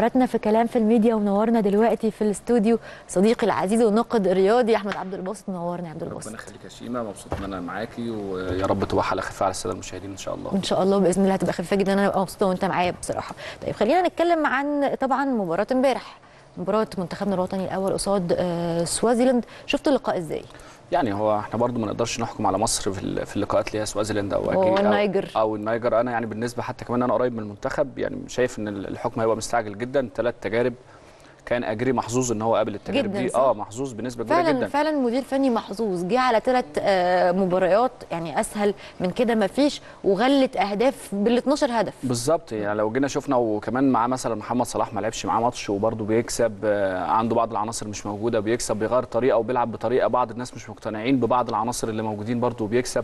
ضيفتنا في كلام في الميديا ومنورنا دلوقتي في الاستوديو صديقي العزيز والناقد الرياضي احمد عبد الباسط. منورنا يا عبد الباسط. ربنا يخليك يا شيماء، مبسوط ان انا معاكي ويا رب تبقى حلقه خفيفه على الساده المشاهدين ان شاء الله. ان شاء الله باذن الله هتبقى خفيفه جدا، انا ببقى مبسوطه وانت معايا بصراحه. طيب خلينا نتكلم عن طبعا مباراه امبارح، مباراه منتخبنا الوطني الاول قصاد سوازيلاند. شفت اللقاء ازاي؟ يعني هو احنا برضو ما نقدرش نحكم على مصر في اللقاءات اللي هي سوازيلاند او النيجر او النيجر. انا يعني بالنسبه حتى كمان انا قريب من المنتخب، يعني شايف ان الحكم هيبقى مستعجل جدا. 3 تجارب كان اجري محظوظ ان هو قابل التجارب دي، محظوظ بنسبه كبيره جدا. فعلا مدير فني محظوظ، جه على 3 مباريات يعني اسهل من كده ما فيش، وغلت اهداف بال12 هدف بالظبط. يعني لو جينا شفنا وكمان معاه مثلا محمد صلاح ما لعبش معاه ماتش وبرده بيكسب، عنده بعض العناصر مش موجوده بيكسب، بيغير طريقه وبيلعب بطريقه بعض الناس مش مقتنعين ببعض العناصر اللي موجودين برده وبيكسب.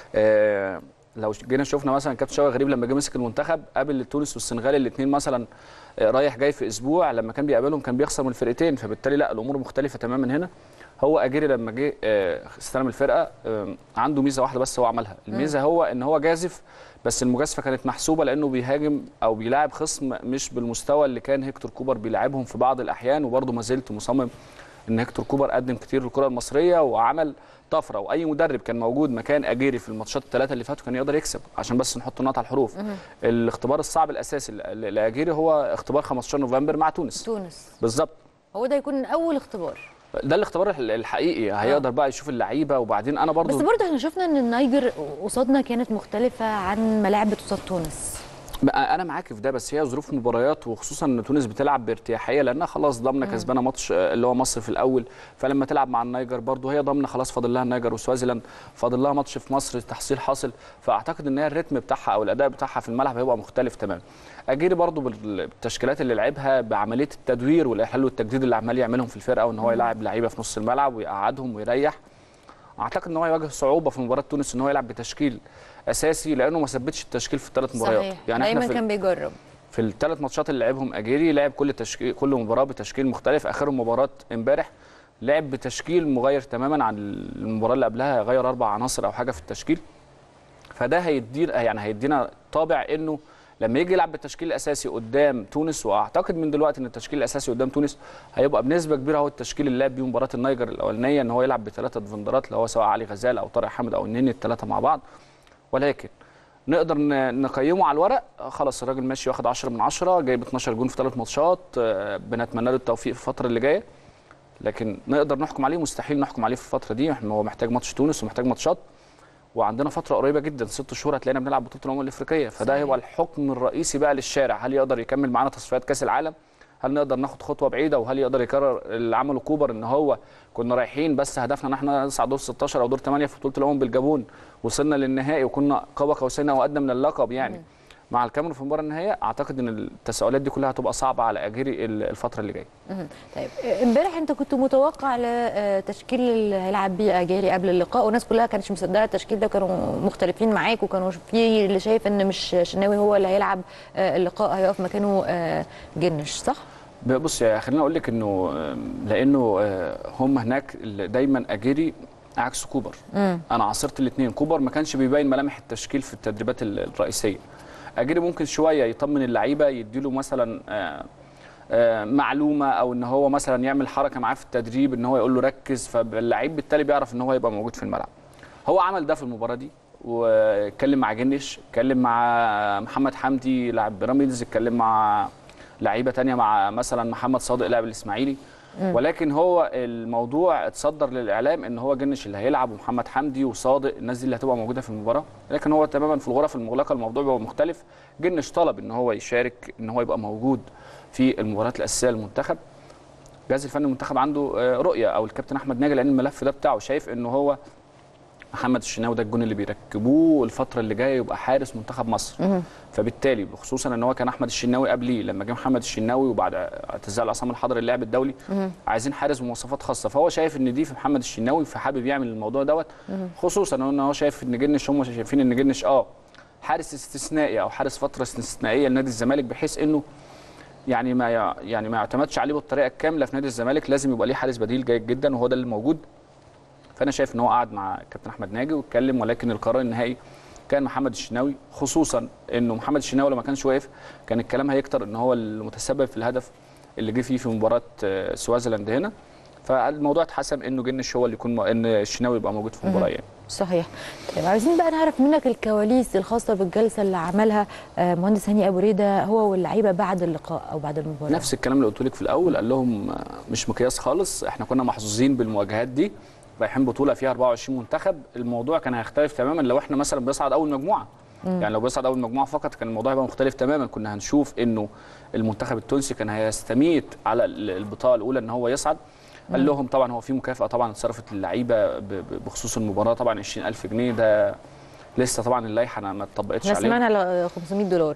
لو جينا شفنا مثلا كابتن شوقي غريب لما جه مسك المنتخب قابل تونس والسنغال الاثنين مثلا رايح جاي في اسبوع، لما كان بيقابلهم كان بيخسر من الفرقتين، فبالتالي لا الامور مختلفه تماما هنا. هو اجيري لما جه استلم الفرقه عنده ميزه واحده بس هو عملها، الميزه هو ان هو جازف، بس المجازفه كانت محسوبه لانه بيهاجم او بيلاعب خصم مش بالمستوى اللي كان هيكتور كوبر بيلاعبهم في بعض الاحيان. وبرضه ما زلت مصمم ان هيكتور كوبر قدم كتير للكره المصريه وعمل طفره، واي مدرب كان موجود مكان اجيري في الماتشات ال3 اللي فاتوا كان يقدر يكسب. عشان بس نحط النقط على الحروف، الاختبار الصعب الاساسي لاجيري هو اختبار 15 نوفمبر مع تونس بالظبط. هو ده يكون اول اختبار، ده الاختبار الحقيقي. هيقدر بقى يشوف اللعيبه. وبعدين انا برضو بس برضه احنا شفنا ان النيجر قصادنا كانت مختلفه عن ما لعبت قصاد تونس. انا معاك في ده، بس هي ظروف مباريات، وخصوصا ان تونس بتلعب بارتياحيه لانها خلاص ضامنه كسبانه ماتش اللي هو مصر في الاول، فلما تلعب مع النيجر برضه هي ضامنه خلاص فاضل لها النيجر وسوازيلاند، فاضل لها ماتش في مصر تحصيل حاصل. فاعتقد ان هي الريتم بتاعها او الاداء بتاعها في الملعب هيبقى مختلف تماما. اجيري برضه بالتشكيلات اللي لعبها بعمليه التدوير والاحلال والتجديد اللي عمال يعملهم في الفرقه، وان هو يلعب لعيبه في نص الملعب ويقعدهم ويريح. اعتقد ان هو يواجه صعوبه في مباراه تونس ان هو يلعب بتشكيل اساسي، لانه ما ثبتش التشكيل في ال3 مباريات. صحيح. يعني دايما كان بيجرب في ال3 ماتشات اللي لعبهم اجيري لعب كل مباراه بتشكيل مختلف. اخرهم مباراه امبارح لعب بتشكيل مغير تماما عن المباراه اللي قبلها، غير 4 عناصر او حاجه في التشكيل. فده هيدينا طابع انه لما يجي يلعب بالتشكيل الاساسي قدام تونس، واعتقد من دلوقتي ان التشكيل الاساسي قدام تونس هيبقى بنسبه كبيره هو التشكيل اللي لعب بيه مباراه النيجر الاولانيه، ان هو يلعب ب3 ديفندرات اللي هو سواء علي غزال او طارق حامد او النني ال3 مع بعض. ولكن نقدر نقيمه على الورق، خلاص الراجل ماشي واخد 10 من 10، جايب 12 جون في 3 ماتشات، بنتمنى له التوفيق في الفتره اللي جايه. لكن نقدر نحكم عليه؟ مستحيل نحكم عليه في الفتره دي. هو محتاج ماتش تونس ومحتاج ماتشات، وعندنا فتره قريبه جدا 6 شهور هتلاقينا بنلعب بطوله الامم الافريقيه. فده هيبقى الحكم الرئيسي بقى للشارع، هل يقدر يكمل معانا تصفيات كاس العالم؟ هل نقدر ناخد خطوه بعيده؟ وهل يقدر يكرر اللي عمله كوبر، ان هو كنا رايحين بس هدفنا ان احنا نصعد دور 16 او دور 8 في بطوله الامم بالجابون، وصلنا للنهائي وكنا قاب قوسين او ادنى من اللقب يعني مع الكاميرون في المباراه النهائيه. اعتقد ان التساؤلات دي كلها هتبقى صعبه على اجيري الفتره اللي جايه. طيب امبارح انت كنت متوقع لتشكيل اللي هيلعب بيه اجيري قبل اللقاء، والناس كلها كانتش مصدقه التشكيل ده، كانوا مختلفين معاك، وكانوا في اللي شايف ان مش شناوي هو اللي هيلعب اللقاء، هيقف مكانه جنش، صح؟ بص خليني اقول لك انه لانه هم هناك دايما اجيري عكس كوبر. انا عاصرت الاثنين. كوبر ما كانش بيبين ملامح التشكيل في التدريبات الرئيسيه. اجيري ممكن شويه يطمن اللعيبه، يديله مثلا معلومه، او ان هو مثلا يعمل حركه معاه في التدريب ان هو يقول له ركز، فاللعيب بالتالي بيعرف ان هو يبقى موجود في الملعب. هو عمل ده في المباراه دي، واتكلم مع جنش، اتكلم مع محمد حمدي لاعب بيراميدز، اتكلم مع لعيبه ثانيه، مع مثلا محمد صادق لاعب الاسماعيلي. ولكن هو الموضوع اتصدر للاعلام ان هو جنش اللي هيلعب ومحمد حمدي وصادق، الناس دي اللي هتبقى موجوده في المباراه. لكن هو تماما في الغرف المغلقه الموضوع بيبقى مختلف. جنش طلب ان هو يشارك، ان هو يبقى موجود في المباريات الاساسيه للمنتخب. الجهاز الفني المنتخب عنده رؤيه، او الكابتن احمد ناجي، لان الملف ده بتاعه شايف ان هو محمد الشناوي ده الجون اللي بيركبوه الفتره اللي جايه يبقى حارس منتخب مصر. فبالتالي خصوصا ان هو كان احمد الشناوي قبليه، لما جه محمد الشناوي وبعد اعتزال عصام الحضري اللعب الدولي عايزين حارس بمواصفات خاصه، فهو شايف ان دي في محمد الشناوي، فحابب يعمل الموضوع دوت. خصوصا ان هو شايف ان جنش، هم شايفين ان جنش حارس استثنائي او حارس فتره استثنائيه لنادي الزمالك، بحيث انه يعني ما يعتمدش عليه بالطريقه الكامله في نادي الزمالك، لازم يبقى ليه حارس بديل جيد جدا، وهو ده اللي موجود. فانا شايف ان هو قعد مع كابتن احمد ناجي واتكلم، ولكن القرار النهائي كان محمد الشناوي، خصوصا انه محمد الشناوي لما كانش واقف كان الكلام هيكتر ان هو المتسبب في الهدف اللي جه فيه في مباراه سوازيلاند هنا. فالموضوع اتحسم انه جنش هو اللي يكون ان الشناوي يبقى موجود في المباراه يعني. صحيح. طيب عايزين بقى نعرف منك الكواليس الخاصه بالجلسه اللي عملها مهندس هاني ابو ريده هو واللعيبه بعد اللقاء او بعد المباراه. نفس الكلام اللي قلت لك في الاول، قال لهم مش مقياس خالص، احنا كنا محظوظين بالمواجهات دي، رايحين بطوله فيها 24 منتخب، الموضوع كان هيختلف تماما لو احنا مثلا بيصعد اول مجموعه. يعني لو بيصعد اول مجموعه فقط كان الموضوع هيبقى مختلف تماما، كنا هنشوف انه المنتخب التونسي كان هيستميت على البطاقه الاولى ان هو يصعد. قال لهم طبعا هو في مكافاه طبعا اتصرفت للعيبه بخصوص المباراه، طبعا 20,000 جنيه، ده لسه طبعا اللائحه ما اتطبقتش عليهم. سمعنا على $500.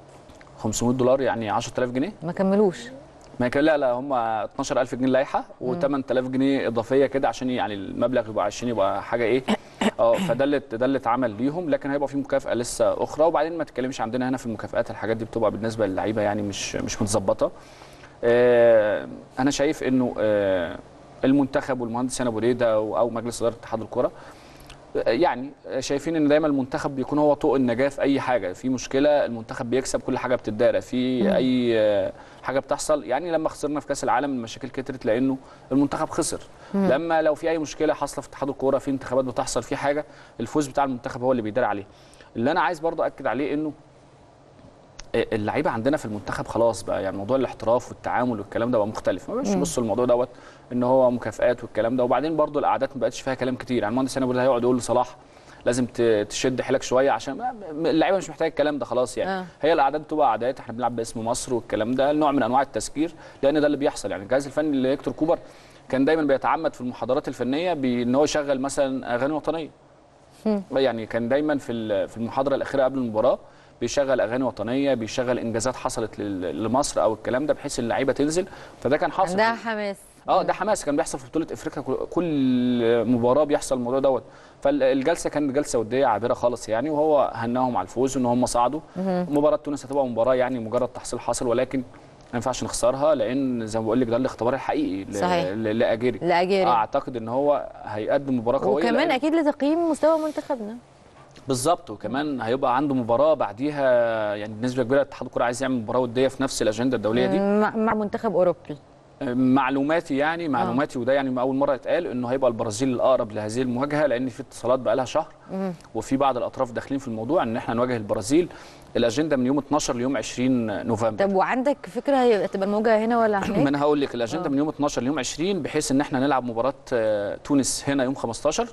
$500 يعني 10,000 جنيه ما كملوش. ما كان، لا هم 12,000 جنيه لائحه و8,000 جنيه اضافيه كده عشان يعني المبلغ يبقى عشان يبقى حاجه ايه. فده اللي اتعمل ليهم، لكن هيبقى في مكافاه لسه اخرى. وبعدين ما تتكلمش عندنا هنا في المكافآت، الحاجات دي بتبقى بالنسبه للعيبه يعني مش متظبطه. انا شايف انه المنتخب والمهندس هاني ابو ريده او مجلس اداره اتحاد الكره يعني شايفين ان دايما المنتخب بيكون هو طوق النجاه في اي حاجه، في مشكله المنتخب بيكسب، كل حاجه بتتدارى في اي حاجه بتحصل. يعني لما خسرنا في كاس العالم المشاكل كترت لانه المنتخب خسر. لما لو في اي مشكله حاصله في اتحاد الكوره، في انتخابات بتحصل، في حاجه، الفوز بتاع المنتخب هو اللي بيدار عليه. اللي انا عايز برضه اكد عليه انه اللعيبه عندنا في المنتخب خلاص بقى، يعني موضوع الاحتراف والتعامل والكلام ده بقى مختلف، ما بقاش يبصوا الموضوع دوت ان هو مكافآت والكلام ده. وبعدين برضو القعدات ما بقتش فيها كلام كتير، يعني المهندس هاني ابو ريده هيقعد يقول لصلاح لازم تشد حيلك شويه عشان اللعيبه مش محتاجه الكلام ده خلاص يعني. هي القعدات بتبقى قعدات، احنا بنلعب باسم مصر والكلام ده نوع من انواع التسكير، لان ده اللي بيحصل. يعني الجهاز الفني لهيكتور كوبر كان دايما بيتعمد في المحاضرات الفنيه بان هو يشغل مثلا اغاني وطنيه. يعني كان دايما في المحاضره الاخيره قبل المباراه بيشغل اغاني وطنيه، بيشغل انجازات حصلت لمصر او الكلام ده بحيث اللعيبه تنزل. فده كان حاصل، ده حماس. ده حماس كان بيحصل في بطوله افريقيا، كل مباراه بيحصل الموضوع دوت. فالجلسه كانت جلسه وديه عابره خالص يعني، وهو هناهم على الفوز وان هم صعدوا. مباراه تونس هتبقى مباراه يعني مجرد تحصيل حاصل، ولكن ما ينفعش نخسرها، لان زي ما بقول لك ده الاختبار الحقيقي لاجيري. اعتقد ان هو هيقدم مباراه قويه، وكمان اكيد لتقييم مستوى منتخبنا بالظبط. وكمان هيبقى عنده مباراه بعديها، يعني بنسبه كبيره اتحاد الكره عايز يعمل مباراه وديه في نفس الاجنده الدوليه دي مع منتخب اوروبي. معلوماتي وده يعني اول مره اتقال انه هيبقى البرازيل الاقرب لهذه المواجهه، لان في اتصالات بقى لها شهر وفي بعض الاطراف داخلين في الموضوع ان احنا نواجه البرازيل. الاجنده من يوم 12 ليوم 20 نوفمبر. طب وعندك فكره هتبقى المواجهه هنا ولا هناك؟ ما انا هقول لك الاجنده من يوم 12 ليوم 20 بحيث ان احنا نلعب مباراه تونس هنا يوم 15.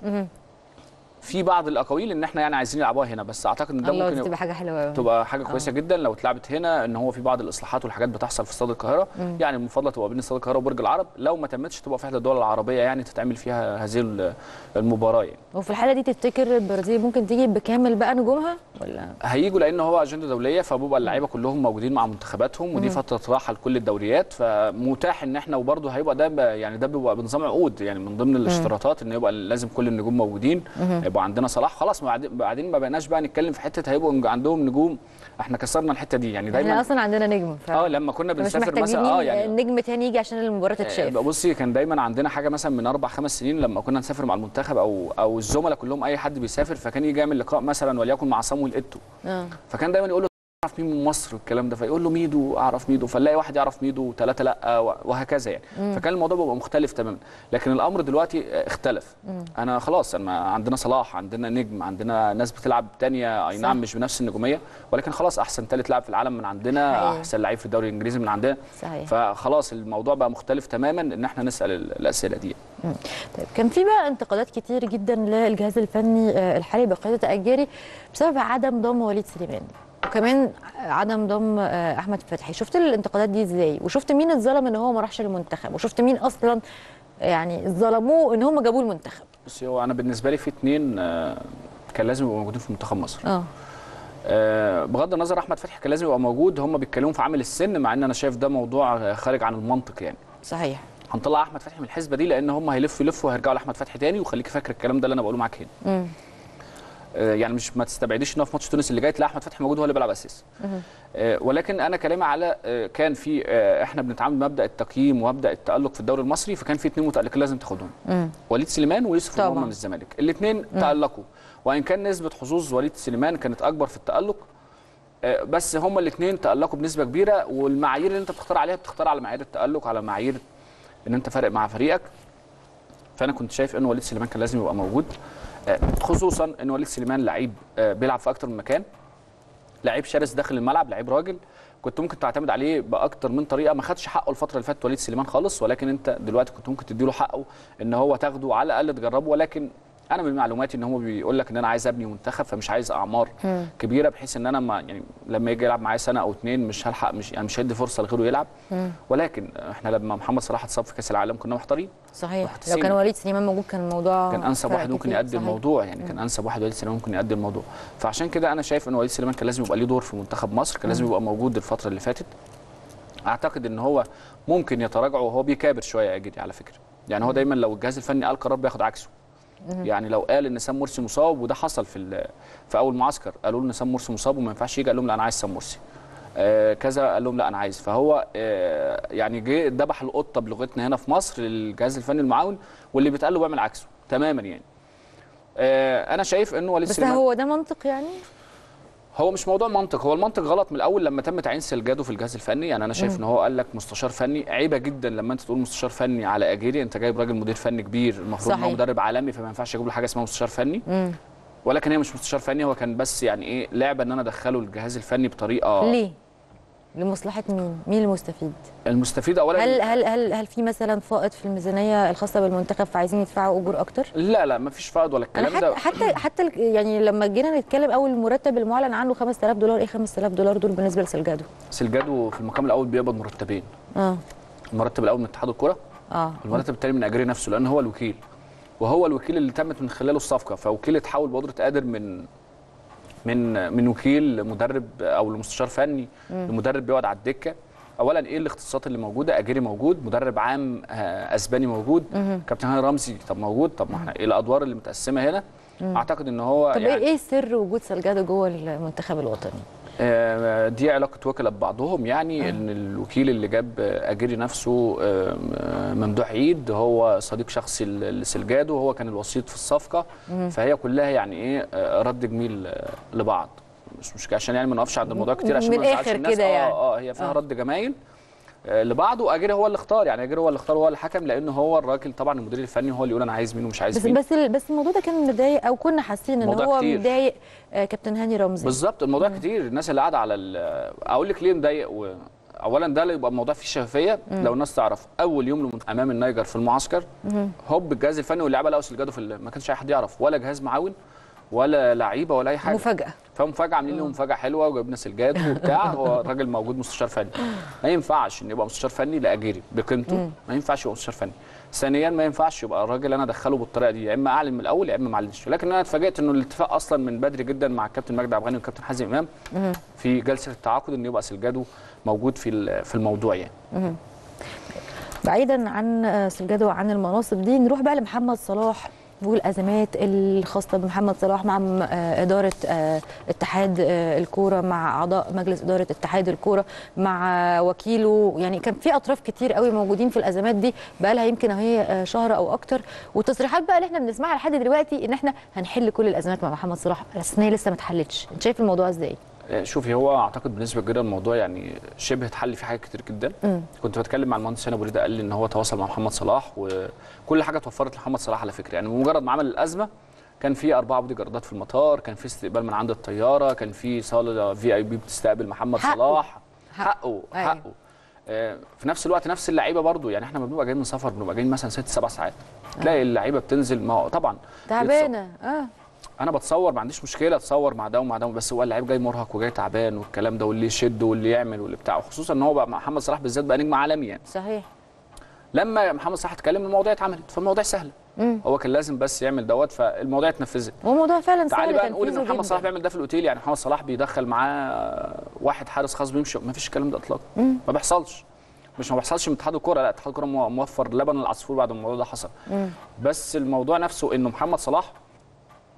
في بعض الاقاويل ان احنا يعني عايزين يلعبوها هنا، بس اعتقد ان ده ممكن تبقى حاجه حلوه قوي، تبقى حاجه كويسه جدا لو اتلعبت هنا، ان هو في بعض الاصلاحات والحاجات بتحصل في استاد القاهره. يعني المفضل تبقى بين استاد القاهره وبرج العرب، لو ما تمتش تبقى في احدى الدول العربيه يعني تتعمل فيها هذه المباراه يعني. وفي الحاله دي تفتكر البرازيل ممكن تيجي بكامل بقى نجومها ولا هييجوا؟ لان هو اجنده دوليه، فبيبقى اللعيبه كلهم موجودين مع منتخباتهم، ودي فتره راحه لكل الدوريات، فمتاح ان احنا وبرده هيبقى ده يعني ده بيبقى بنظام عقود، يعني من ضمن الاشتراطات ان يبقى لازم كل النجوم موجودين. يبقى عندنا صلاح خلاص، بعدين ما بقيناش بقى نتكلم في حته هيبقوا عندهم نجوم، احنا كسرنا الحته دي يعني دايما. احنا اصلا عندنا نجم لما كنا بنسافر مثلا يعني النجم تاني يجي عشان المباراه تتشاف. بصي كان دايما عندنا حاجه مثلا من 4-5 سنين لما كنا نسافر مع المنتخب او الزملاء كلهم اي حد بيسافر، فكان يجي يعمل لقاء مثلا وليكن مع صامويل ايتو. فكان دايما يقول له اعرف مين من مصر والكلام ده، فيقول له ميدو، اعرف ميدو، فنلاقي واحد يعرف ميدو وثلاثه لا، وهكذا يعني. فكان الموضوع بيبقى مختلف تماما، لكن الامر دلوقتي اختلف. انا خلاص عندنا صلاح، عندنا نجم، عندنا ناس بتلعب ثانيه اي نعم مش بنفس النجوميه، ولكن خلاص احسن ثالث لاعب في العالم من عندنا، احسن لعيب في الدوري الانجليزي من عندنا. فخلاص الموضوع بقى مختلف تماما ان احنا نسال الاسئله دي. طيب كان في بقى انتقادات كتير جدا للجهاز الفني الحالي بقياده اجيري بسبب عدم ضم وليد سليمان، وكمان عدم ضم احمد فتحي. شفت الانتقادات دي ازاي؟ وشفت مين اتظلم ان هو ما راحش المنتخب؟ وشفت مين اصلا يعني ظلموه ان هم جابوه المنتخب؟ بصي هو انا بالنسبه لي في اثنين كان لازم يبقوا موجودين في منتخب مصر. بغض النظر احمد فتحي كان لازم يبقى موجود، هم بيتكلموا في عامل السن، مع ان انا شايف ده موضوع خارج عن المنطق يعني. صحيح. هنطلع احمد فتحي من الحسبه دي لان هم هيلفوا وهيرجعوا لاحمد فتحي تاني، وخليكي فاكر الكلام ده اللي انا بقوله معاك هنا. يعني مش ما تستبعديش ان هو في ماتش تونس اللي جاي تلاقي احمد فتحي موجود هو اللي بيلعب اساسي. ولكن انا كلامي على كان في احنا بنتعامل بمبدا التقييم ومبدا التالق في الدوري المصري، فكان في 2 متالقين لازم تاخدهم، وليد سليمان ويوسف المهم من الزمالك، الاثنين تالقوا، وان كان نسبه حظوظ وليد سليمان كانت اكبر في التالق، بس هما الاثنين تالقوا بنسبه كبيره. والمعايير اللي انت بتختار عليها بتختار على معايير التالق، على معايير ان انت فارق مع فريقك. فانا كنت شايف ان وليد سليمان كان لازم يبقى موجود، خصوصا ان وليد سليمان لعيب بيلعب في اكتر من مكان، لعيب شرس داخل الملعب، لعيب راجل، كنت ممكن تعتمد عليه باكتر من طريقه. ما خدش حقه الفتره اللي فاتت وليد سليمان خالص، ولكن انت دلوقتي كنت ممكن تديله حقه ان هو تاخده على الاقل تجربه. ولكن انا من معلوماتي ان هو بيقول لك ان انا عايز ابني منتخب، فمش عايز اعمار كبيره، بحيث ان انا ما يعني لما يجي يلعب معايا سنه او 2 مش هلحق، مش هيدي فرصه لغيره يلعب. ولكن احنا لما محمد صلاح اتصاب في كاس العالم كنا محتارين. صحيح، لو كان وليد سليمان موجود كان الموضوع كان انسب واحد ممكن يؤدي الموضوع، يعني كان انسب واحد وليد سليمان ممكن يؤدي الموضوع. فعشان كده انا شايف ان وليد سليمان كان لازم يبقى ليه دور في منتخب مصر، كان لازم يبقى موجود الفتره اللي فاتت. اعتقد ان هو ممكن يتراجع وهو بيكابر شويه اجري على فكره، يعني هو دايما لو الجهاز الفني قال قرار بياخد عكسه. يعني لو قال ان سام مرسي مصاب، وده حصل في اول معسكر، قالوا ان سام مرسي مصاب وما ينفعش يجي، قال لهم لا انا عايز سام مرسي. كذا قال لهم لا انا عايز، فهو يعني جه ذبح القطه بلغتنا هنا في مصر للجهاز الفني المعاون، واللي بيتقال له بيعمل عكسه تماما. يعني انا شايف انه وليد سليمان، بس هو ده منطق يعني؟ هو مش موضوع منطق، هو المنطق غلط من الاول لما تم تعيين سلجادو في الجهاز الفني. يعني انا شايف ان هو قال لك مستشار فني، عيبه جدا لما انت تقول مستشار فني على اجيري، انت جايب راجل مدير فني كبير، المفروض ان هو مدرب عالمي، فما ينفعش اجيب له حاجه اسمها مستشار فني. ولكن هي مش مستشار فني، هو كان بس يعني ايه لعبه ان انا ادخله الجهاز الفني بطريقه. ليه؟ لمصلحه مين؟ مين المستفيد؟ المستفيد اولا، هل في مثلا فائض في الميزانيه الخاصه بالمنتخب فعايزين يدفعوا اجور اكتر؟ لا ما فيش فائض ولا الكلام ده. حتى يعني لما جينا نتكلم اول المرتب المعلن عنه $5000، ايه $5000 دول بالنسبه لسلجادو؟ سلجادو في المقام الاول بيقبض مرتبين. المرتب الاول من اتحاد الكره، والمرتب الثاني من اجري نفسه، لان هو الوكيل، وهو الوكيل اللي تمت من خلاله الصفقه. فوكيل اتحول بقدره قادر من وكيل مدرب او لمستشار فني لمدرب بيقعد على الدكه. اولا ايه الاختصاصات اللي موجوده؟ اجيري موجود، مدرب عام اسباني موجود، كابتن هاني رمزي طب موجود، طب ما احنا ايه الادوار اللي متقسمه هنا؟ اعتقد ان هو طب يعني ايه سر وجود سلجادو جوه المنتخب الوطني؟ دي علاقه وكلاء ببعضهم، يعني ان الوكيل اللي جاب اجيري نفسه ممدوح عيد هو صديق شخصي لسلجادو، وهو كان الوسيط في الصفقه. فهي كلها يعني ايه رد جميل لبعض، مش مشكله، عشان يعني ما نقفش عند الموضوع كتير عشان ما نزعلش الناس كده يعني. هي فيها رد جمايل لبعض، واجيري هو اللي اختار، يعني اجيري هو اللي اختار، هو اللي حكم، لانه هو الراجل طبعا المدير الفني هو اللي يقول انا عايز مين ومش عايز مين. بس الموضوع ده كان مضايق، او كنا حاسين ان هو مضايق كابتن هاني رمزي. بالظبط، الموضوع كتير، الناس اللي قاعده على اقول لك ليه مضايق. اولا ده يبقى الموضوع فيه شفافيه، لو الناس تعرف اول يوم امام النيجر في المعسكر هوب الجهاز الفني واللعيبه لقوا سلجادو ما كانش اي حد يعرف، ولا جهاز معاون ولا لعيبه ولا اي حاجه، مفاجاه. فمفاجاه عاملين لهم مفاجاه حلوه، وجبنا سلجادو وبتاع. هو الراجل موجود مستشار فني، ما ينفعش ان يبقى مستشار فني لاجيري بقيمته، ما ينفعش يبقى مستشار فني. ثانيا ما ينفعش يبقى الراجل انا ادخله بالطريقه دي، يا اما اعلن من الاول يا اما ما اعلنش. لكن انا اتفاجئت انه الاتفاق اصلا من بدري جدا مع الكابتن مجدي عبد الغني والكابتن حازم امام في جلسه التعاقد ان يبقى سلجادو موجود في الموضوع يعني. بعيدا عن سلجادو وعن المناصب دي، نروح بقى لمحمد صلاح والازمات الخاصه بمحمد صلاح مع اداره اتحاد الكوره، مع اعضاء مجلس اداره اتحاد الكوره، مع وكيله. يعني كان في اطراف كتير قوي موجودين في الازمات دي، بقى لها يمكن اهي شهر او اكتر، والتصريحات بقى اللي احنا بنسمعها لحد دلوقتي ان احنا هنحل كل الازمات مع محمد صلاح، بس هي لسه ما اتحلتش. انت شايف الموضوع ازاي؟ شوفي، هو اعتقد بنسبه كبيره الموضوع يعني شبه اتحل فيه حاجات كتير جدا. كنت بتكلم مع المهندس هاني ابو ريده، قال لي ان هو تواصل مع محمد صلاح وكل حاجه اتوفرت لمحمد صلاح على فكره. يعني بمجرد ما عمل الازمه كان في 4 بودي جاردات في المطار، كان في استقبال من عند الطياره، كان في صاله VIP بتستقبل محمد صلاح. حقه في نفس الوقت نفس اللعيبه برضو، يعني احنا بنبقى جايين من سفر، بنبقى جايين مثلا 6-7 ساعات، تلاقي اللعيبه بتنزل، ما هو طبعا تعبانه. انا بتصور، ما عنديش مشكله اتصور مع ده ومع ده، بس هو اللعيب جاي مرهق وجاي تعبان والكلام ده، واللي يشد واللي يعمل واللي بتاع، وخصوصا ان هو بقى محمد صلاح بالذات بقى نجم عالمي يعني. صحيح. لما محمد صلاح اتكلم المواضيع اتعملت، فالمواضيع سهله. هو كان لازم بس يعمل دوت، فالموضوع اتنفذت. هو الموضوع فعلا سهل. تعالي بقى نقول ان محمد صلاح بيعمل ده في الاوتيل، يعني محمد صلاح بيدخل معاه واحد حارس خاص بيمشي، ما فيش الكلام ده اطلاقا. ما بيحصلش، مش ما بيحصلش من اتحاد الكوره، لا، اتحاد الكوره موفر لبن العصفور بعد ما الموضوع ده حصل. بس الموضوع نفسه انه محمد صلاح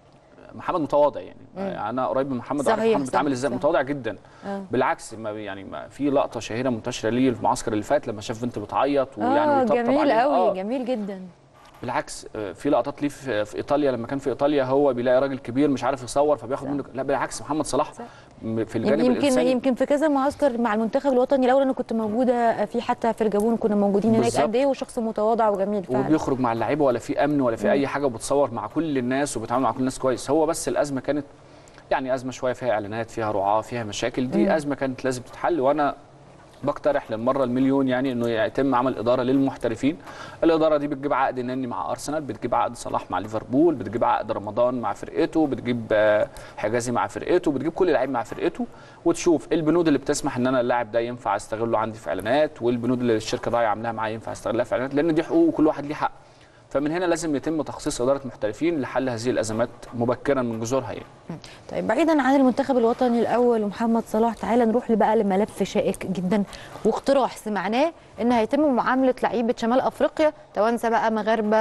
محمد متواضع يعني. انا قريب من محمد، عارف محمد بيتعامل ازاي، متواضع جدا. بالعكس ما يعني ما في لقطه شهيره منتشره ليه في المعسكر اللي فات لما شاف بنت بتعيط ويعني ويطبطب عليها. جميل قوي، جميل جدا. بالعكس في لقطات ليه في ايطاليا، لما كان في ايطاليا هو بيلاقي راجل كبير مش عارف يصور فبياخد منه. لا بالعكس محمد صلاح في الجانب الانساني يمكن في كذا معسكر مع المنتخب الوطني الاول انا كنت موجوده في، حتى في الجابون كنا موجودين هناك، قد ايه وشخص متواضع وجميل فعلا. وبيخرج مع اللعيبه ولا في امن ولا في اي حاجه، وبتصور مع كل الناس وبيتعامل مع كل الناس كويس. هو بس الازمه كانت يعني ازمه شويه فيها اعلانات، فيها رعاه، فيها مشاكل. دي ازمه كانت لازم تتحل، وانا بقترح للمره المليون يعني انه يتم عمل اداره للمحترفين. الاداره دي بتجيب عقد نني مع ارسنال، بتجيب عقد صلاح مع ليفربول، بتجيب عقد رمضان مع فرقته، بتجيب حجازي مع فرقته، بتجيب كل لعيب مع فرقته، وتشوف البنود اللي بتسمح ان انا اللاعب ده ينفع استغله عندي في اعلانات، والبنود اللي الشركه ضايعه عاملاها معايا ينفع استغلها في اعلانات، لان دي حقوق وكل واحد ليه حق. فمن هنا لازم يتم تخصيص اداره محترفين لحل هذه الازمات مبكرا من جذورها يعني. طيب بعيدا عن المنتخب الوطني الاول ومحمد صلاح، تعالى نروح بقى لملف شائك جدا واقتراح سمعناه ان هيتم معامله لعيبه شمال افريقيا توانسه بقى مغاربه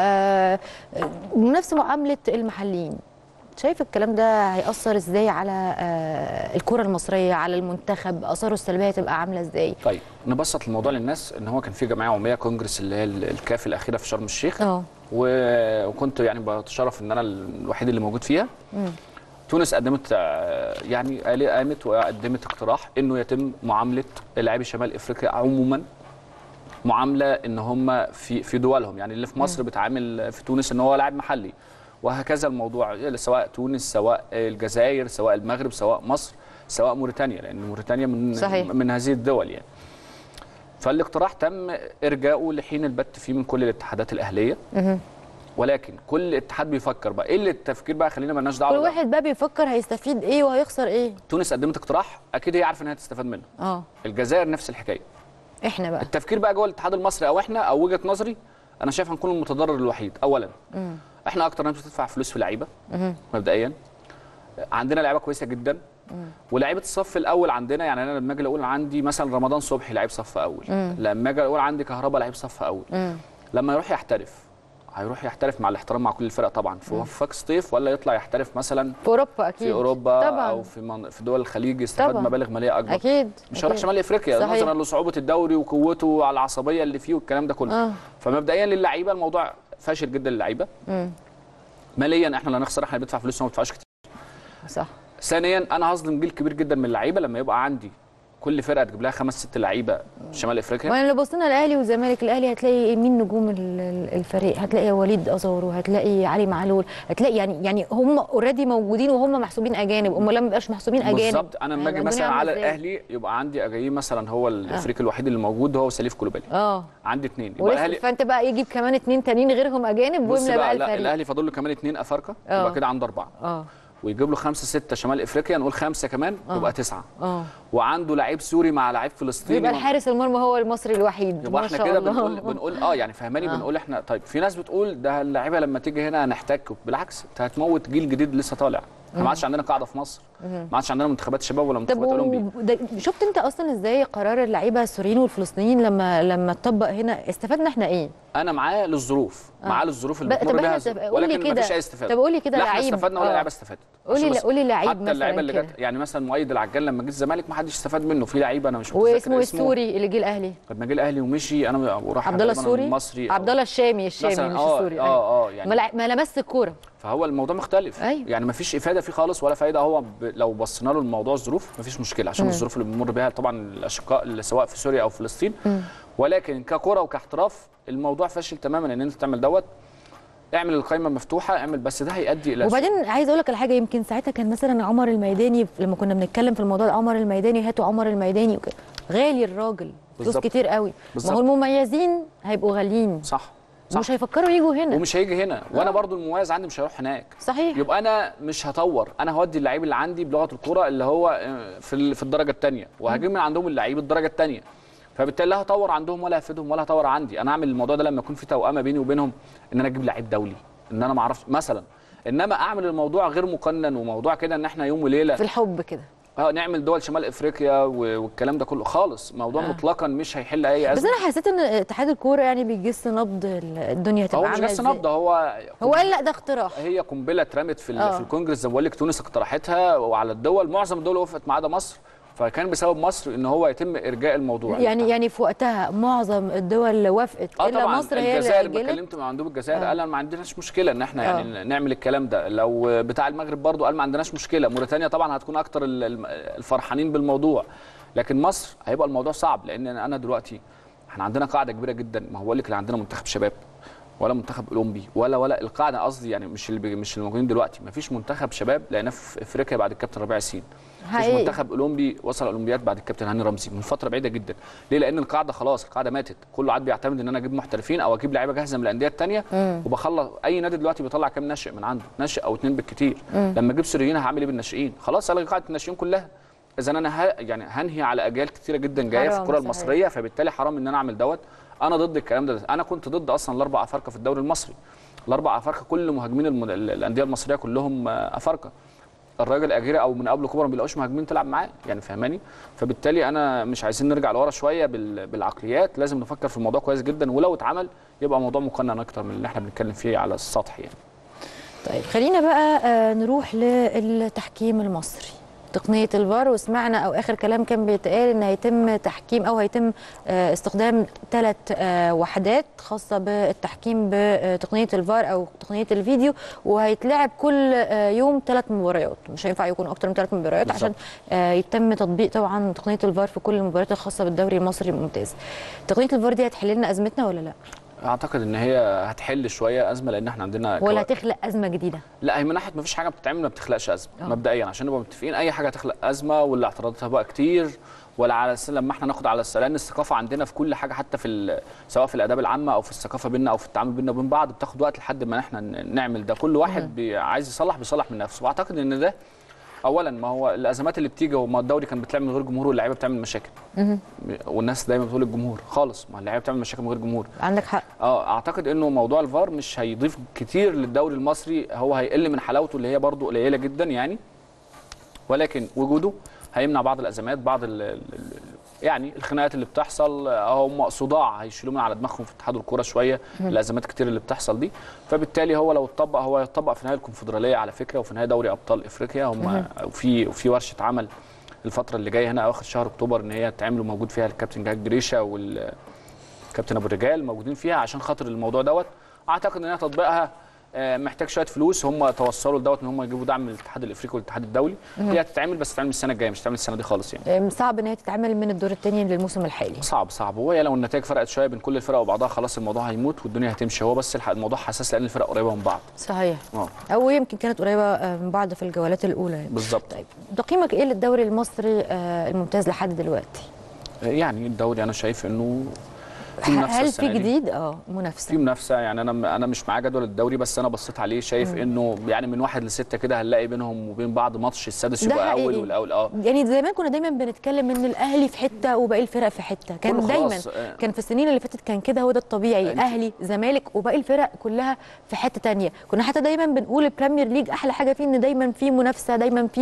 نفس معامله المحليين. شايف الكلام ده هيأثر ازاي على الكرة المصرية، على المنتخب؟ اثاره السلبية تبقى عاملة ازاي؟ طيب نبسط الموضوع للناس. ان هو كان في جمعية عمومية كونجرس اللي هي الكاف الأخيرة في شرم الشيخ، وكنت يعني بتشرف ان انا الوحيد اللي موجود فيها. تونس قدمت يعني قامت وقدمت اقتراح انه يتم معاملة لاعبي شمال افريقيا عموما معاملة ان هم في دولهم، يعني اللي في مصر بتعامل في تونس ان هو لاعب محلي، وهكذا الموضوع سواء تونس سواء الجزائر سواء المغرب سواء مصر سواء موريتانيا، لان موريتانيا من هذه الدول يعني. فالاقتراح تم ارجاؤه لحين البت فيه من كل الاتحادات الاهليه. ولكن كل اتحاد بيفكر بقى ايه اللي التفكير بقى، خلينا مالناش دعوه، كل واحد بقى بيفكر هيستفيد ايه وهيخسر ايه. تونس قدمت اقتراح اكيد هي عارفه انها هتستفاد منه. الجزائر نفس الحكايه. احنا بقى التفكير بقى جوه الاتحاد المصري او احنا او وجهه نظري انا شايف هنكون المتضرر الوحيد. اولا احنا اكتر ناس بتدفع فلوس في لعيبه مبدئيا، عندنا لعيبه كويسه جدا، ولاعيبه الصف الاول عندنا، يعني انا لما اجي اقول عندي مثلا رمضان صبحي لعيب صف اول، لما اجي اقول عندي كهربا لعيب صف اول، لما يروح يحترف هيروح يحترف مع الاحترام مع كل الفرق طبعا في وفاق سطيف، ولا يطلع يحترف مثلا في اوروبا اكيد، في اوروبا طبعا، او في دول الخليج يستفاد مبالغ ماليه اكبر اكيد، مش هيروح شمال افريقيا نظرا لصعوبه الدوري وقوته على العصبيه اللي فيه والكلام ده كله. فمبدئيا للعيبه الموضوع فاشل جدا للعيبه. ماليا احنا اللي هنخسر، احنا بندفع فلوس وما بندفعش كتير. صح. ثانيا انا هظلم جيل كبير جدا من اللعيبه لما يبقى عندي كل فرقه تجيب لها 5 6 لعيبه شمال افريقيا. وانا لو بصينا الاهلي والزمالك، الاهلي هتلاقي مين نجوم الفريق؟ هتلاقي وليد ازارو، هتلاقي علي معلول، هتلاقي يعني هم اوريدي موجودين وهم محسوبين اجانب. هم لما يبقاش محسوبين اجانب بالظبط. انا لما اجي مثلا على الاهلي يبقى عندي اجايين مثلا هو الافريقي الوحيد اللي موجود هو سليف كولوبالي. عندي 2 يبقى الاهلي، فانت بقى يجيب كمان 2 تانيين غيرهم اجانب ويملى بقى الفريق. الاهلي فاضل له كمان 2 افارقه يبقى كده عنده 4. ويجيب له 5 6 شمال افريقيا، نقول 5 كمان يبقى 9. وعنده لعيب سوري مع لعيب فلسطيني، يبقى الحارس المرمى هو المصري الوحيد. يبقى احنا كده بنقول يعني فهماني. بنقول احنا طيب في ناس بتقول ده اللعيبه لما تيجي هنا هنحتاج، بالعكس انت هتموت جيل جديد لسه طالع. ما عادش عندنا قاعده في مصر، ما عادش عندنا منتخبات شباب ولا منتخبات اولمبي. شفت انت اصلا ازاي قرار اللعيبه السوريين والفلسطينيين لما اتطبق هنا استفدنا احنا ايه؟ انا معاه للظروف، معاه للظروف اللي بتمر بها، ولكن ما فيش اي استفاده. طب قول لي كده لعيب، لعيب لا احنا استفدنا ولا لعيبه استفادت. قولي لعيب حتى اللعيبه اللي جت يعني مثلا مؤيد العجال لما جه الزمالك ما حدش استفاد منه. في لعيبه انا مش متذكر واسمه السوري اللي جه الاهلي، لما جه الاهلي ومشي انا وراح عبد الله السوري، عبد الله الشامي مش السوري. يعني ما لمس الكوره. فهو الموضوع مختلف. يعني ما فيش افاده فيه خالص ولا فايده. هو لو بصينا له الموضوع الظروف ما فيش مشكله، عشان الظروف اللي بنمر بها طبعا الاشقاء اللي سواء في سوريا او فلسطين. ولكن ككره وكاحتراف الموضوع فاشل تماما ان انت تعمل دوت. اعمل القائمه مفتوحه، اعمل، بس ده هيؤدي الى وبعدين عايز اقول لك على حاجه. يمكن ساعتها كان مثلا عمر الميداني، لما كنا بنتكلم في الموضوع ده، عمر الميداني هاتوا عمر الميداني، غالي الراجل فلوس كتير قوي. ما هو المميزين هيبقوا غاليين. صح. مش هيفكروا يجوا هنا ومش هيجي هنا. وانا برضو المميز عندي مش هيروح هناك. صحيح. يبقى انا مش هطور، انا هودي اللعيب اللي عندي بلغه الكوره اللي هو في الدرجه الثانيه، وهجيب من عندهم اللعيب الدرجه الثانيه. فبالتالي لا هطور عندهم ولا هفيدهم ولا هطور عندي. انا اعمل الموضوع ده لما يكون في توأمه بيني وبينهم، ان انا اجيب لعيب دولي، ان انا ما اعرفش مثلا. انما اعمل الموضوع غير مقنن وموضوع كده ان احنا يوم وليله في الحب كده. نعمل دول شمال افريقيا والكلام ده كله خالص، موضوع مطلقا مش هيحل اي ازمه. بس انا حسيت ان اتحاد الكوره يعني بيجس نبض الدنيا هتبقى هو مش عامله جس ازاي. نبض، هو قال لا ده اقتراح. هي قنبله اترمت في الكونجرس، زي ما بقول لك تونس اقترحتها وعلى الدول، معظم الدول وافقت ما عدا مصر، فكان بسبب مصر ان هو يتم ارجاء الموضوع. يعني في وقتها معظم الدول وافقت الا طبعا مصر هي اللي الجزائر اجلت. كلمت مع مندوب الجزائر قال ما عندناش مشكله ان احنا يعني نعمل الكلام ده. لو بتاع المغرب برضو قال ما عندناش مشكله. موريتانيا طبعا هتكون اكتر الفرحانين بالموضوع، لكن مصر هيبقى الموضوع صعب، لان انا دلوقتي احنا عندنا قاعده كبيره جدا. ما هو بقول لك لا عندنا منتخب شباب ولا منتخب اولمبي ولا القاعده، قصدي يعني مش اللي موجودين دلوقتي. ما فيش منتخب شباب لقيناه في افريقيا بعد الكابتن ربيع ياسين. مفيش منتخب اولمبي وصل الاولمبياد بعد الكابتن هاني رمزي من فتره بعيده جدا. ليه؟ لان القاعده خلاص، القاعده ماتت. كله عاد بيعتمد ان انا اجيب محترفين او اجيب لعيبه جاهزه من الانديه الثانيه وبخلص. اي نادي دلوقتي بيطلع كام ناشئ من عنده؟ ناشئ او اثنين بالكثير. لما اجيب سوريين هعمل ايه بالناشئين؟ خلاص الغي قاعده الناشئين كلها. اذا انا يعني هنهي على اجيال كثيره جدا جايه في الكره المصريه، فبالتالي حرام ان انا اعمل دوت. انا ضد الكلام ده. انا كنت ضد اصلا الاربع افارقه في الدوري المصري. الاربع افارقه كل مهاجمين الانديه المصريه كلهم افارقه. الراجل اجيري او من قبل كوبر ما بيلاقوش مهاجمين تلعب معاه، يعني فهماني؟ فبالتالي انا مش عايزين نرجع لورا شويه بالعقليات، لازم نفكر في الموضوع كويس جدا، ولو اتعمل يبقى موضوع مقنن اكتر من اللي احنا بنتكلم فيه على السطح يعني. طيب خلينا بقى نروح للتحكيم المصري، تقنيه الفار. وسمعنا او اخر كلام كان بيتقال ان هيتم تحكيم او هيتم استخدام 3 وحدات خاصه بالتحكيم بتقنيه الفار او تقنيه الفيديو، وهيتلعب كل يوم 3 مباريات. مش هينفع يكونوا اكتر من 3 مباريات بالزبط. عشان يتم تطبيق طبعا تقنيه الفار في كل المباريات الخاصه بالدوري المصري الممتاز. تقنيه الفار دي هتحل لنا ازمتنا ولا لا؟ اعتقد ان هي هتحل شويه ازمه، لان احنا عندنا ولا هتخلق ازمه جديده؟ لا، هي من ناحيه ما فيش حاجه بتتعمل ما بتخلقش ازمه مبدئيا، عشان نبقى متفقين. اي حاجه هتخلق ازمه ولا اعتراضاتها بقى كتير ولا على لما احنا ناخد على لان الثقافه عندنا في كل حاجه، حتى في سواء في الاداب العامه او في الثقافه بيننا او في التعامل بيننا وبين بعض، بتاخد وقت لحد ما احنا نعمل ده. كل واحد عايز يصلح بيصلح من نفسه. واعتقد ان ده اولا، ما هو الازمات اللي بتيجي، وما الدوري كان بتلعب من غير جمهور واللعيبه بتعمل مشاكل والناس دايما بتقول الجمهور خالص، ما اللعيبه بتعمل مشاكل من غير جمهور. عندك حق. اعتقد انه موضوع الفار مش هيضيف كتير للدوري المصري، هو هيقل من حلاوته اللي هي برضو قليله جدا يعني، ولكن وجوده هيمنع بعض الازمات، بعض يعني الخناقات اللي بتحصل. هم صداع هيشيلوا من على دماغهم في اتحاد الكوره شويه الازمات كتير اللي بتحصل دي. فبالتالي هو لو اتطبق، هو يتطبق في نهايه الكونفدراليه على فكره، وفي نهايه دوري ابطال افريقيا. هم وفي ورشه عمل الفتره اللي جايه هنا اواخر شهر اكتوبر ان هي تعمل، موجود فيها الكابتن جهاد جريشه والكابتن ابو الرجال موجودين فيها عشان خاطر الموضوع دوت. اعتقد ان هي تطبيقها محتاج شويه فلوس. هم توصلوا لدوت ان هم يجيبوا دعم من الاتحاد الافريقي والاتحاد الدولي. هي هتتعمل، بس تتعمل السنه الجايه، مش تتعمل السنه دي خالص يعني. صعب ان هي تتعمل من الدور الثاني للموسم الحالي. صعب. وهي لو النتائج فرقت شويه بين كل الفرق وبعضها خلاص الموضوع هيموت والدنيا هتمشي. هو بس الموضوع حساس لان الفرق قريبه من بعض. صحيح. او يمكن كانت قريبه من بعض في الجولات الاولى يعني. بالظبط. طيب تقييمك ايه للدوري المصري الممتاز لحد دلوقتي؟ يعني الدوري انا شايف انه في منافسه. هل في جديد؟ منافسه. في منافسه يعني. انا مش معاه جدول الدوري، بس انا بصيت عليه شايف انه يعني من 1 ل 6 كده هنلاقي بينهم وبين بعض ماتش السادس يبقى اول والاول. يعني زمان كنا دايما بنتكلم ان الاهلي في حته وباقي الفرق في حته، كان دايما كان في السنين اللي فاتت كان كده، هو ده الطبيعي. اهلي زمالك وباقي الفرق كلها في حته ثانيه. كنا حتى دايما بنقول البريمير ليج احلى حاجه فيه ان دايما في منافسه، دايما في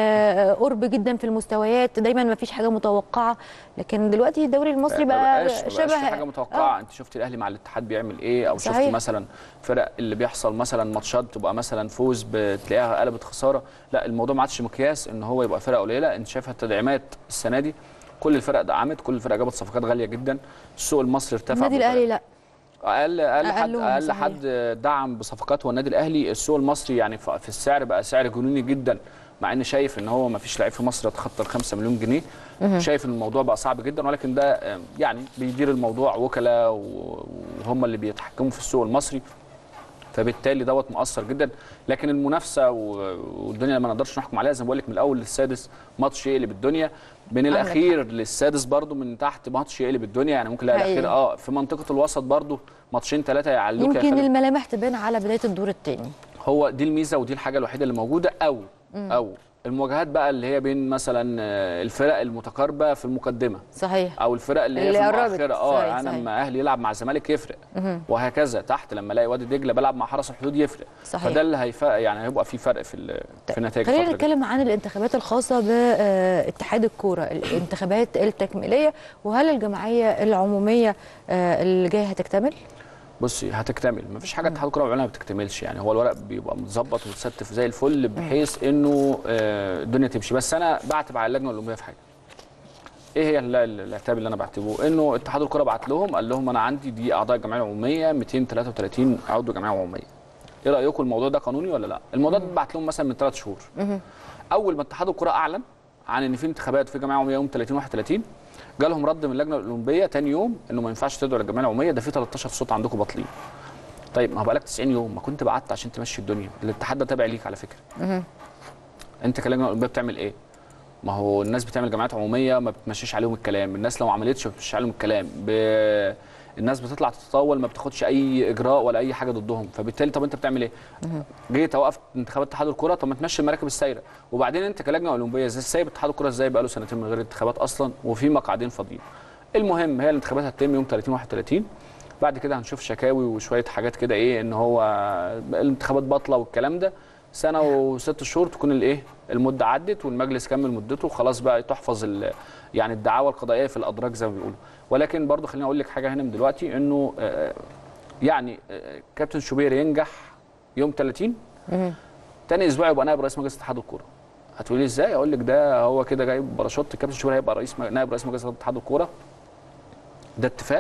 قرب جدا في المستويات، دايما ما فيش حاجه متوقعه. لكن دلوقتي الدوري المصري بقى شبه حاجه متوقعه. انت شفت الاهلي مع الاتحاد بيعمل ايه، او شفت مثلا فرق اللي بيحصل مثلا ماتشات تبقى مثلا فوز بتلاقيها قلبت خساره. لا، الموضوع ما عادش مقياس ان هو يبقى فرق قليله. انت شايف التدعيمات السنه دي كل الفرق دعمت، كل الفرق جابت صفقات غاليه جدا. السوق المصري ارتفع. النادي الاهلي لا، اقل حد دعم بصفقات هو النادي الاهلي. السوق المصري يعني في السعر بقى سعر جنوني جدا، مع ان شايف ان هو ما فيش لعيب في مصر يتخطى ال 5 مليون جنيه. شايف ان الموضوع بقى صعب جدا، ولكن ده يعني بيدير الموضوع وكلاء وهم اللي بيتحكموا في السوق المصري، فبالتالي دوت مؤثر جدا. لكن المنافسه والدنيا ما نقدرش نحكم عليها. زي ما بقول لك من الاول للسادس ماتش يقلب الدنيا، من الاخير للسادس برضو من تحت ماتش يقلب الدنيا يعني. ممكن الاخير في منطقه الوسط برضو ماتشين 3 يعلوك. يمكن الملامح تبان على بدايه الدور الثاني. هو دي الميزه ودي الحاجه الوحيده اللي موجوده. او المواجهات بقى اللي هي بين مثلا الفرق المتقاربه في المقدمه، صحيح، او الفرق اللي هي في المؤخره. صحيح. انا لما اهلي يلعب مع الزمالك يفرق، وهكذا تحت لما الاقي وادي دجله بلعب مع حرس الحدود يفرق. صحيح. فده اللي يعني هيبقى في فرق في النتائج. خلينا نتكلم عن الانتخابات الخاصه باتحاد الكوره، الانتخابات التكميليه، وهل الجمعيه العموميه اللي جايه هتكتمل؟ بصي هتكتمل، مفيش حاجه اتحاد الكوره ما بتكتملش، يعني هو الورق بيبقى متظبط ومتستف زي الفل بحيث انه الدنيا تمشي. بس انا بعتب على اللجنه الاولمبيه في حاجه. ايه هي العتاب اللي انا بعتبه؟ انه اتحاد الكوره بعت لهم قال لهم انا عندي دي اعضاء الجمعيه العموميه 233 عضو جمعيه عموميه، ايه رايكم الموضوع ده قانوني ولا لا؟ الموضوع ده اتبعت لهم مثلا من 3 شهور. اول ما اتحاد الكوره اعلن عن ان في انتخابات في جمعيه عموميه يوم 30/31 جالهم رد من اللجنه الاولمبيه تاني يوم انه ما ينفعش تدعوا للجمعيه العموميه، ده في 13 صوت عندكم باطلين. طيب ما بقالك 90 يوم ما كنت بعت عشان تمشي الدنيا، الاتحاد ده تابع ليك على فكره. انت كلجنه اولمبيه بتعمل ايه؟ ما هو الناس بتعمل جمعيات عموميه ما بتمشيش عليهم الكلام، الناس لو ما عملتش ما بتمشيش عليهم الكلام، الناس بتطلع تتطاول ما بتاخدش اي اجراء ولا اي حاجه ضدهم، فبالتالي طب انت بتعمل ايه؟ جيت اوقف انتخابات اتحاد الكوره، طب ما تمشي المراكب السايره، وبعدين انت كلجنه اولمبيه ازاي سايب اتحاد الكوره ازاي بقى له سنتين من غير انتخابات اصلا وفي مقعدين فاضيين. المهم هي الانتخابات هتتم يوم 30/31، بعد كده هنشوف شكاوي وشويه حاجات كده ايه ان هو الانتخابات باطله والكلام ده، سنه و6 شهور تكون الايه المده عدت والمجلس كمل مدته وخلاص بقى تحفظ يعني الدعاوى القضائيه في الادراج زي ما بيقولوا. ولكن برضو خليني اقول لك حاجه هنا من دلوقتي انه يعني كابتن شوبير ينجح يوم 30 تاني اسبوع يبقى نائب رئيس مجلس اتحاد الكوره. هتقولي ازاي؟ اقول لك ده هو كده جايب باراشوت، كابتن شوبير هيبقى نائب رئيس مجلس اتحاد الكوره. ده اتفاق،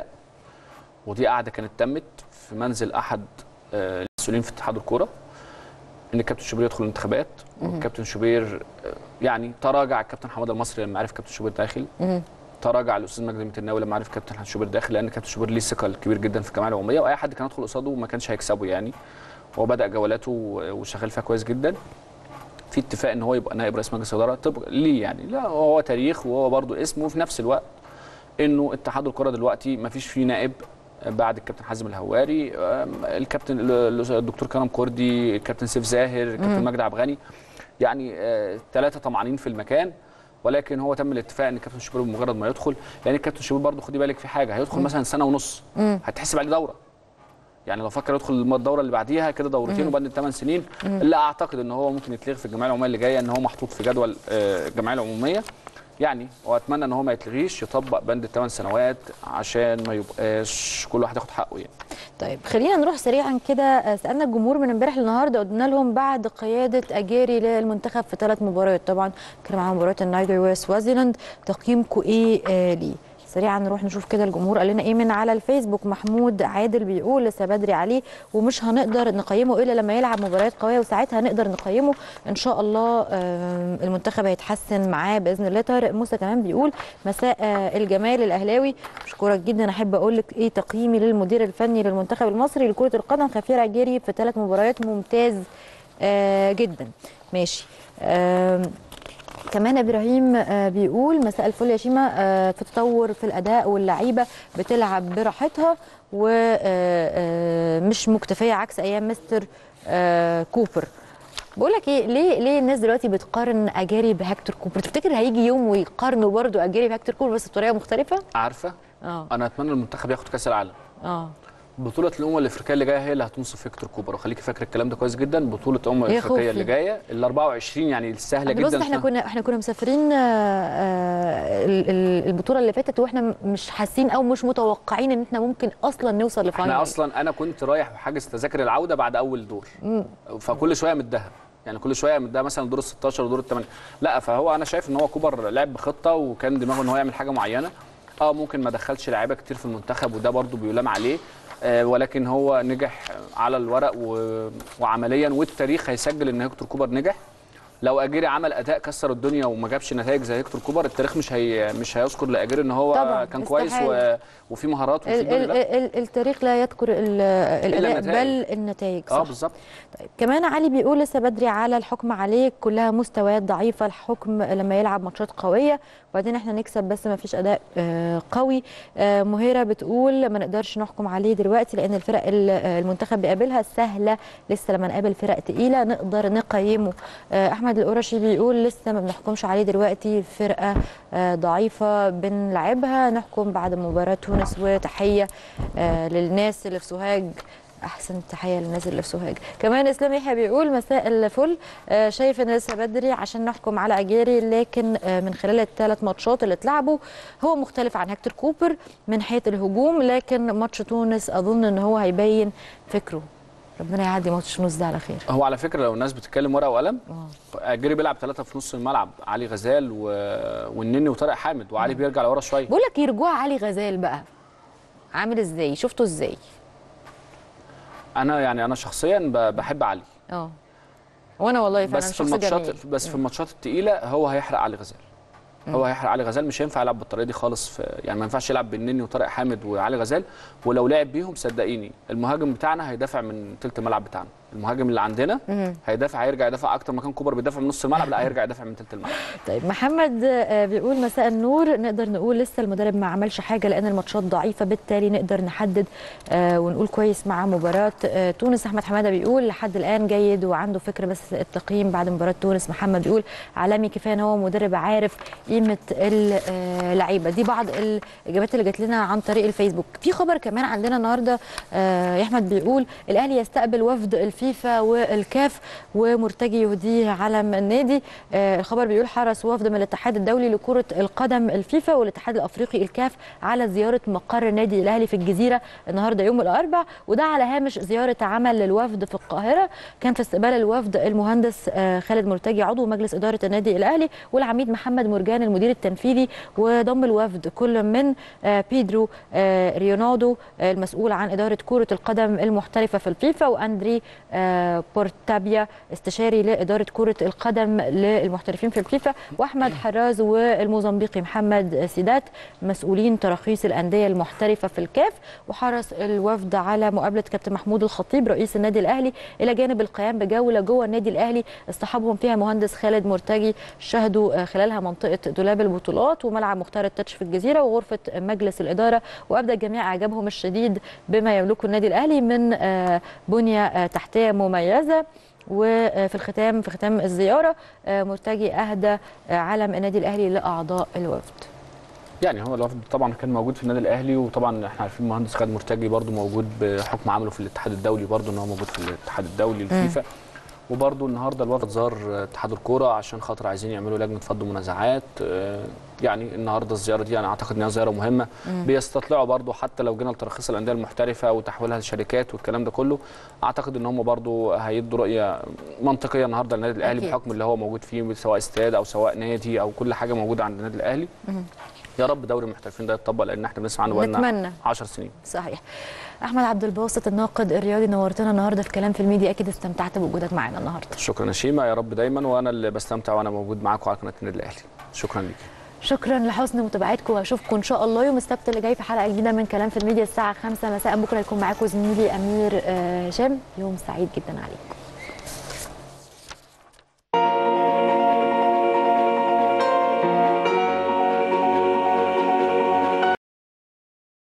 ودي قاعده كانت تمت في منزل احد المسؤولين في اتحاد الكوره ان الكابتن شوبير يدخل الانتخابات، والكابتن شوبير يعني تراجع الكابتن حماده المصري لما عرف كابتن شوبير داخل، تراجع الاستاذ مجدي المتناوي لما عرف كابتن شوبير داخل، لان كابتن شوبير ليه ثقه كبير جدا في الجمعيه العموميه واي حد كان يدخل قصاده ما كانش هيكسبه يعني. هو بدا جولاته وشغال فيها كويس جدا. في اتفاق ان هو يبقى نائب رئيس مجلس اداره طبق ليه يعني، لا هو تاريخ وهو برده اسمه، وفي نفس الوقت انه اتحاد الكره دلوقتي ما فيش فيه نائب بعد الكابتن حازم الهواري، الكابتن الدكتور كرم كردي، الكابتن سيف زاهر، الكابتن مجدي عبد الغني، يعني 3 طمعانين في المكان. ولكن هو تم الاتفاق ان الكابتن شوبير بمجرد ما يدخل، لان الكابتن شوبير برضه خدي بالك في حاجه، هيدخل مثلا سنه ونص هتحسب عليه دوره، يعني لو فكر يدخل الدوره اللي بعديها كده دورتين وبعد 8 سنين، اللي اعتقد ان هو ممكن يتلغي في الجمعيه العموميه اللي جايه، ان هو محطوط في جدول الجمعيه العموميه يعني، واتمنى ان هو ما يتلغيش، يطبق بند ال8 سنوات عشان ما يبقاش كل واحد ياخد حقه يعني. طيب خلينا نروح سريعا كده. سالنا الجمهور من امبارح للنهارده، قلنا لهم بعد قياده اجاري للمنتخب في 3 مباريات، طبعا كان معاهم مباراه النيجر وسوازيلاند، تقييمكم ايه ليه؟ سريعا نروح نشوف كده الجمهور قال لنا ايه من على الفيسبوك. محمود عادل بيقول لسه بدري عليه ومش هنقدر نقيمه الا لما يلعب مباريات قويه وساعتها نقدر نقيمه ان شاء الله. المنتخب هيتحسن معاه باذن الله. طارق موسى كمان بيقول مساء الجمال الاهلاوي، بشكرك جدا. احب اقول لك ايه تقييمي للمدير الفني للمنتخب المصري لكره القدم خفير عجيري في 3 مباريات ممتاز جدا. ماشي. كمان ابراهيم بيقول مساء الفل يا شيماء، في تطور في الاداء واللعيبه بتلعب براحتها ومش مكتفيه عكس ايام مستر كوبر. بقول لك ايه، ليه الناس دلوقتي بتقارن اجاري بهكتور كوبر؟ تفتكر هيجي يوم ويقارنوا برضو اجاري بهكتور كوبر بس بطريقه مختلفه؟ عارفه انا اتمنى المنتخب ياخد كاس العالم. بطولة الأمم الأفريقية اللي جاية هي اللي هتنصف هيكتور كوبر، وخليكي فاكر الكلام ده كويس جدا. بطولة الأمم الأفريقية اللي جاية ال 24 يعني السهلة جدا. بص احنا كنا مسافرين البطولة اللي فاتت واحنا مش حاسين او مش متوقعين ان احنا ممكن اصلا نوصل لفاينل. احنا اصلا انا كنت رايح وحاجز تذاكر العودة بعد أول دور، فكل شوية متدهب، يعني كل شويه من ده مثلا دور ال16 ودور ال8. لا فهو انا شايف ان هو كوبر لعب بخطه وكان دماغه ان هو يعمل حاجه معينه. ممكن ما دخلش لعيبه كتير في المنتخب وده برده بيلام عليه، ولكن هو نجح على الورق وعمليا، والتاريخ هيسجل ان هيكتور كوبر نجح. لو اجيري عمل اداء كسر الدنيا وما جابش نتائج زي هيكتور كوبر، التاريخ مش هيذكر لاجيري ان هو كان كويس وفي مهارات وفي التاريخ لا يذكر الاداء بل النتائج. صح بالظبط. طيب كمان علي بيقول لسه بدري على الحكم عليه، كلها مستويات ضعيفه، الحكم لما يلعب ماتشات قويه وبعدين احنا نكسب بس ما فيش اداء قوي. مهيره بتقول ما نقدرش نحكم عليه دلوقتي لان الفرق المنتخب بيقابلها سهله، لسه لما نقابل فرق تقيله نقدر نقيمه. احمد احمد القرشي بيقول لسه ما بنحكمش عليه دلوقتي، الفرقه ضعيفه بنلعبها، نحكم بعد مباراه تونس. وتحيه للناس اللي في سوهاج، احسن تحيه للناس اللي في سوهاج. كمان اسلام يحيى بيقول مساء الفل، شايف ان لسه بدري عشان نحكم على اجيري، لكن من خلال الثلاث ماتشات اللي اتلعبوا هو مختلف عن هيكتور كوبر من حيث الهجوم، لكن ماتش تونس اظن ان هو هيبين فكره. ربنا يعدي ماتش تونس ده على خير. هو على فكره لو الناس بتتكلم ورقه وقلم، اجيري بيلعب 3 في نص الملعب، علي غزال والنني وطارق حامد، وعلي بيرجع لورا شويه. بقول لك رجوع علي غزال بقى عامل ازاي؟ شفته ازاي؟ انا شخصيا بحب علي. وانا والله فعلا بس في الماتشات في الماتشات الثقيله هو هيحرق علي غزال. هو هيحرق علي غزال، مش هينفع يلعب بالطريقه دي خالص. يعني ما ينفعش يلعب بالنني وطارق حامد وعلي غزال، ولو لعب بيهم صدقيني المهاجم بتاعنا هيدافع من ثلث الملعب بتاعنا. المهاجم اللي عندنا هيرجع يدافع اكتر ما كان كوبر بيدافع من نص الملعب، لا هيرجع يدافع من ثلث الملعب. طيب محمد بيقول مساء النور، نقدر نقول لسه المدرب ما عملش حاجه لان الماتشات ضعيفه، بالتالي نقدر نحدد ونقول كويس مع مباراه تونس. احمد حماده بيقول لحد الان جيد وعنده فكره، بس التقييم بعد مباراه تونس. محمد بيقول عالمي، كفايه ان هو مدرب عارف قيمه اللعيبه. دي بعض الاجابات اللي جات لنا عن طريق الفيسبوك. في خبر كمان عندنا النهارده، يا احمد بيقول الاهلي يستقبل وفد الفيفا والكاف ومرتجي يهديه علم النادي. الخبر بيقول حرص وفد من الاتحاد الدولي لكرة القدم الفيفا والاتحاد الافريقي الكاف على زيارة مقر النادي الاهلي في الجزيرة النهارده يوم الاربعاء، وده على هامش زيارة عمل للوفد في القاهرة. كان في استقبال الوفد المهندس خالد مرتجي عضو مجلس إدارة النادي الاهلي والعميد محمد مرجان المدير التنفيذي، وضم الوفد كل من بيدرو ريونالدو المسؤول عن إدارة كرة القدم المحترفة في الفيفا، واندري بورتابيا استشاري لإدارة كرة القدم للمحترفين في الفيفا، واحمد حراز والموزمبيقي محمد سيدات مسؤولين تراخيص الأندية المحترفة في الكاف. وحرص الوفد على مقابلة كابتن محمود الخطيب رئيس النادي الأهلي إلى جانب القيام بجولة جوه النادي الأهلي اصطحبهم فيها مهندس خالد مرتجي، شهدوا خلالها منطقة دولاب البطولات وملعب مختار التتش في الجزيرة وغرفة مجلس الإدارة، وأبدى الجميع إعجابهم الشديد بما يملكه النادي الأهلي من بنية تحتية مميزة. وفي ختام الزيارة مرتجي أهدى علم النادي الأهلي لأعضاء الوفد. يعني هو الوفد طبعا كان موجود في النادي الاهلي، وطبعا احنا عارفين المهندس خالد مرتجي برده موجود بحكم عمله في الاتحاد الدولي، برده ان هو موجود في الاتحاد الدولي الفيفا. وبرده النهارده الوفد زار اتحاد الكوره عشان خاطر عايزين يعملوا لجنه فض منازعات. يعني النهارده الزياره دي انا اعتقد انها زياره مهمه، بيستطلعوا برده حتى لو جينا لتراخيص الانديه المحترفه وتحويلها لشركات والكلام ده كله، اعتقد ان هم برده هيدوا رؤيه منطقيه النهارده للنادي الاهلي بحكم اللي هو موجود فيه، سواء استاد او سواء نادي او كل حاجه موجوده عند النادي الاهلي. يا رب دوري المحترفين ده يتطبق، لان احنا بنسمع عنه بقالنا 10 سنين. صحيح. احمد عبد الباسط الناقد الرياضي، نورتنا النهارده في كلام في الميديا، اكيد استمتعت بوجودك معانا النهارده. شكرا يا شيماء، يا رب دايما، وانا اللي بستمتع وانا موجود معاكم على قناه النادي الاهلي. شكرا ليك. شكرا لحسن متابعتكم، واشوفكم ان شاء الله يوم السبت اللي جاي في حلقه جديده من كلام في الميديا الساعه 5 مساء. بكره هيكون معاكم زميلي امير هشام. يوم سعيد جدا عليكم.